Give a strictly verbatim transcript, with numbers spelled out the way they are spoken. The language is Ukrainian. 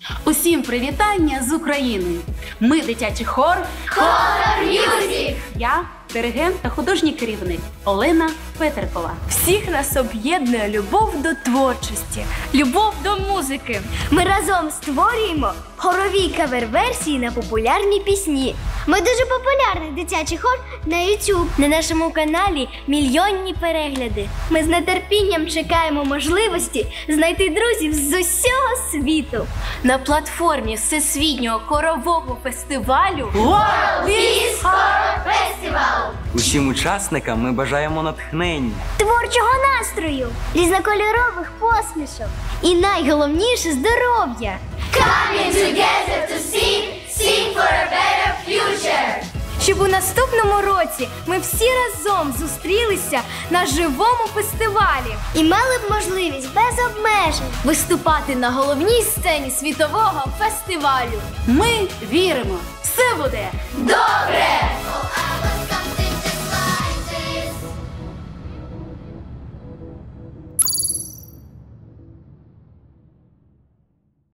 Усім привітання з України! Ми дитячий хор Color Music! Я диригент та художній керівник Олена Петеркова. Всіх нас об'єднує любов до творчості, любов до музики. Ми разом створюємо хорові кавер-версії на популярні пісні. Ми дуже популярний дитячий хор на YouTube. На нашому каналі мільйонні перегляди. Ми з нетерпінням чекаємо можливості знайти друзів з усього світу. На платформі Всесвітнього хорового фестивалю World Peace Horror Festival! Усім учасникам ми бажаємо натхнення, Творчого настрою, різнокольорових посмішок і найголовніше здоров'я. Coming together to sing, sing for a better future. щоб у наступному році ми всі разом зустрілися на живому фестивалі І мали б можливість без обмежень виступати на головній сцені світового фестивалю. Ми віримо, все буде добре!